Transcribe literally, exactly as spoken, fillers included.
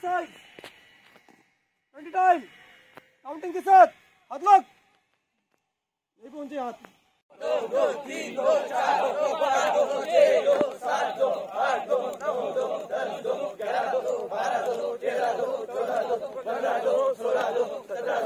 side twenty time counting के साथ हाथ लग नहीं पहुंचे हाथ दो दो तीन दो चार दो बारह दो छह दो सात दो आठ दो नौ दो दस दो ग्यारह दो बारह दो तेरह दो चौदह दो पंद्रह दो सोलह दो सत्रह